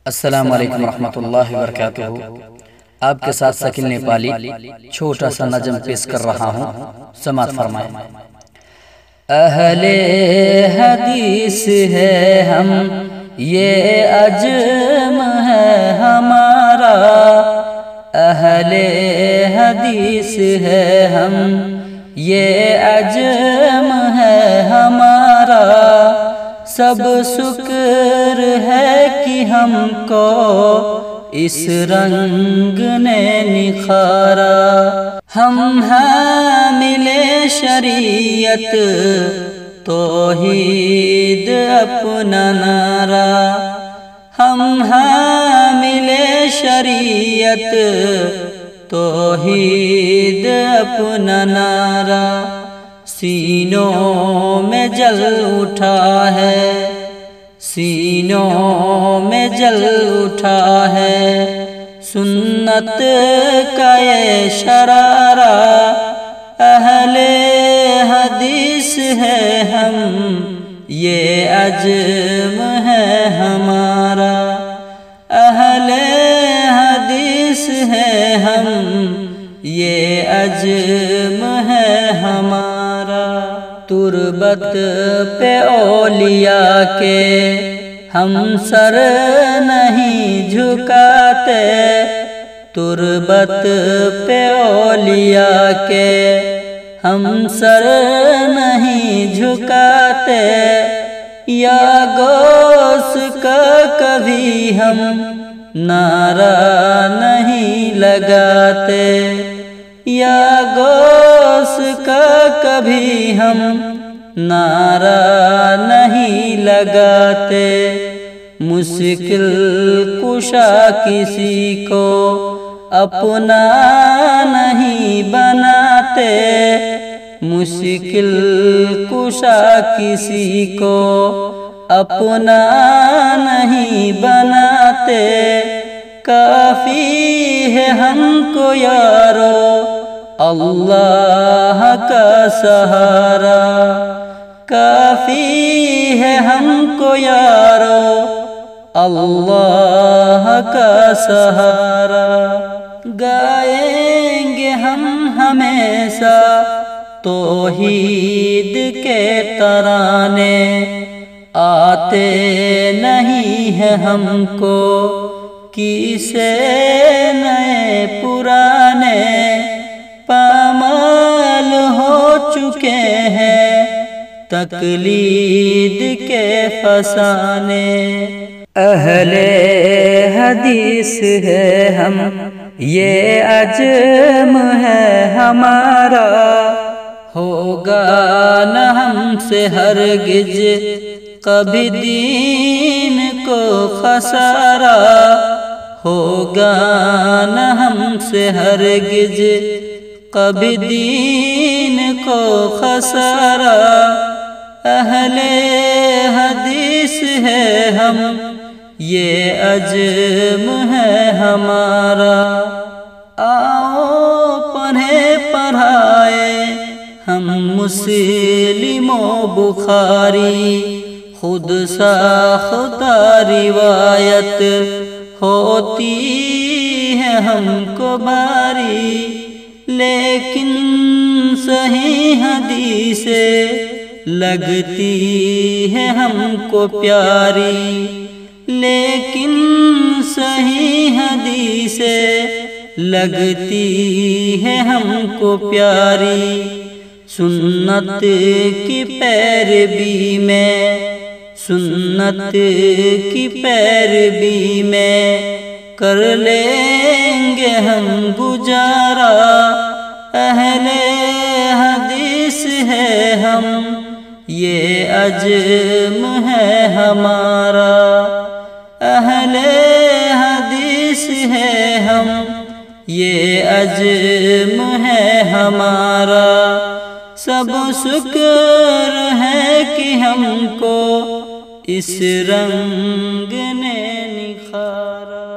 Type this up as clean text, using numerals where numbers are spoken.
السلام علیکم ورحمۃ اللہ وبرکاتہ۔ آپ کے ساتھ سکین نیپالی چھوٹا سا نظم پیش کر رہا ہوں، سماعت فرمائیں۔ اہل حدیث ہے ہم، یہ عجم ہے ہمارا۔ اہل حدیث ہے ہم، یہ عجم ہے ہمارا۔ سب شکر ہے کہ ہم کو اس رنگ نے نکھارا۔ ہم حامل شریعت توحید اپنا نعرہ، ہم حامل شریعت توحید اپنا نعرہ۔ سینوں میں جل اٹھا ہے، سینوں میں جل اٹھا ہے سنت کا یہ شرارہ۔ اہل حدیث ہے ہم، یہ عجم ہے ہمارا۔ اہل حدیث ہے ہم، یہ عجم ہے ہمارا۔ تربت پہ اولیاء کے ہم سر نہیں جھکاتے، تربت پہ اولیاء کے ہم سر نہیں جھکاتے۔ یا غوث کا کبھی ہم نعرہ نہیں لگاتے، یا غوث کا کبھی ہم نعرہ نہیں لگاتے۔ مشکل کشا کسی کو اپنا نہیں بناتے، مشکل کشا کسی کو اپنا نہیں بناتے۔ کافی ہے ہم کو یارو اللہ کا سہارا، کافی ہے ہم کو یارو اللہ کا سہارا۔ گائیں گے ہم ہمیشہ توحید کے ترانے، آتے نہیں ہے ہم کو کسے نئے پرانے۔ پامال ہو چکے ہیں تقلید کے فسانے۔ اہل حدیث ہے ہم، یہ عجم ہے ہمارا۔ ہوگا نہ ہم سے ہرگز کبھی دین کو خسارہ، ہوگا نہ ہم سے ہرگز کبھی دین کو خسارہ۔ اہل حدیث ہے ہم، یہ عجم ہے ہمارا۔ آؤ پڑھے پڑھائے ہم مسلم و بخاری، خود ساختہ روایت ہوتی ہے ہم کو باری، لیکن صحیح حدیثیں لگتی ہے ہم کو پیاری، لیکن صحیح حدیثیں لگتی ہے ہم کو پیاری۔ سنت کی پیروی میں، سنت کی پیروی میں کر لیں گے ہم گزارا۔ اہل حدیث ہے ہم، یہ عجم ہے ہمارا۔ اہل حدیث ہے ہم، یہ عجم ہے ہمارا۔ سب شکر ہے کہ ہم کو اس رنگ نے نکھارا۔